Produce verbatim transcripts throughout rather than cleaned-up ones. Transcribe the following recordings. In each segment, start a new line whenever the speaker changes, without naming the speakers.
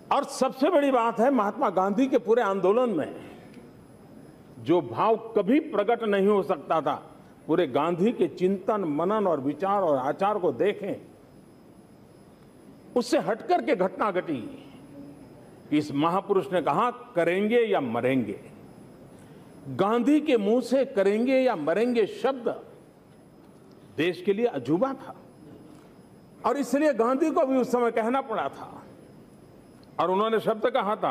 और सबसे बड़ी बात है, महात्मा गांधी के पूरे आंदोलन में जो भाव कभी प्रकट नहीं हो सकता था, पूरे गांधी के चिंतन, मनन और विचार और आचार को देखें, उससे हटकर के घटना घटी कि इस महापुरुष ने कहा करेंगे या मरेंगे। गांधी के मुंह से करेंगे या मरेंगे शब्द देश के लिए अजूबा था और इसलिए गांधी को भी उस समय कहना पड़ा था। और उन्होंने शब्द कहा था,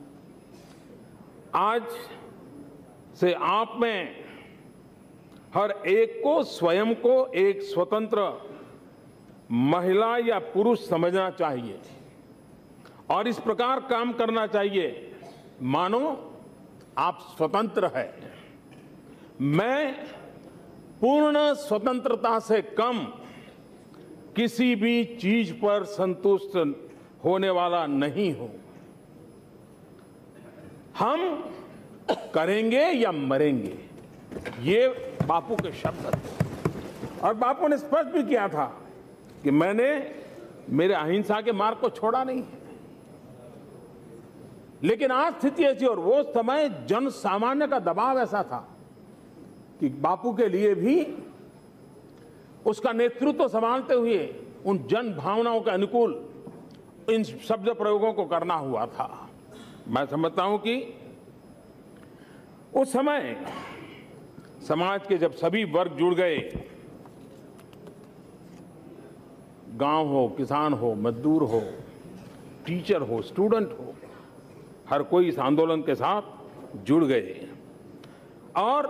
आज से आप में हर एक को स्वयं को एक स्वतंत्र महिला या पुरुष समझना चाहिए और इस प्रकार काम करना चाहिए मानो आप स्वतंत्र है। मैं पूर्ण स्वतंत्रता से कम किसी भी चीज पर संतुष्ट होने वाला नहीं हूं। हम करेंगे या मरेंगे, ये बापू के शब्द थे। और बापू ने स्पष्ट भी किया था कि मैंने मेरे अहिंसा के मार्ग को छोड़ा नहीं है। लेकिन आज स्थिति ऐसी, और वो समय जन सामान्य का दबाव ऐसा था कि बापू के लिए भी उसका नेतृत्व संभालते हुए उन जन भावनाओं के अनुकूल इन शब्द प्रयोगों को करना हुआ था। मैं समझता हूं कि उस समय समाज के जब सभी वर्ग जुड़ गए, गांव हो, किसान हो, मजदूर हो, टीचर हो, स्टूडेंट हो, हर कोई इस आंदोलन के साथ जुड़ गए और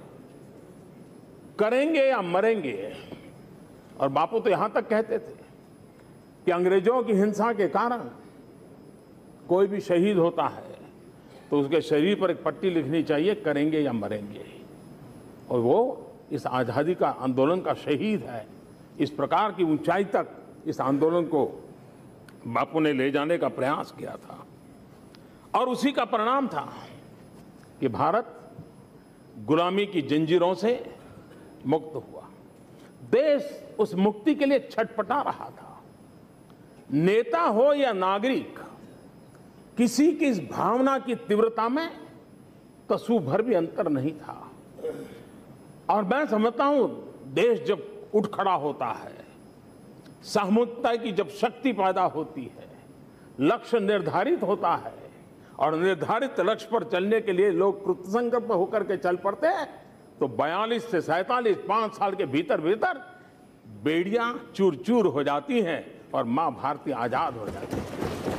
करेंगे या मरेंगे। और बापू तो यहां तक कहते थे कि अंग्रेजों की हिंसा के कारण कोई भी शहीद होता है तो उसके शरीर पर एक पट्टी लिखनी चाहिए, करेंगे या मरेंगे। और वो इस आजादी का आंदोलन का शहीद है। इस प्रकार की ऊंचाई तक इस आंदोलन को बापू ने ले जाने का प्रयास किया था और उसी का परिणाम था कि भारत गुलामी की जंजीरों से मुक्त हुआ। देश उस मुक्ति के लिए छटपटा रहा था। नेता हो या नागरिक, किसी की इस भावना की तीव्रता में कसूर भर भी अंतर नहीं था। और मैं समझता हूं, देश जब उठ खड़ा होता है, सामूहिकता की जब शक्ति पैदा होती है, लक्ष्य निर्धारित होता है और निर्धारित लक्ष्य पर चलने के लिए लोग कृतसंकल्प होकर के चल पड़ते हैं, तो बयालीस से सैंतालीस पांच साल के भीतर भीतर बेड़ियां चूर चूर हो जाती हैं और मां भारती आजाद हो जाती है।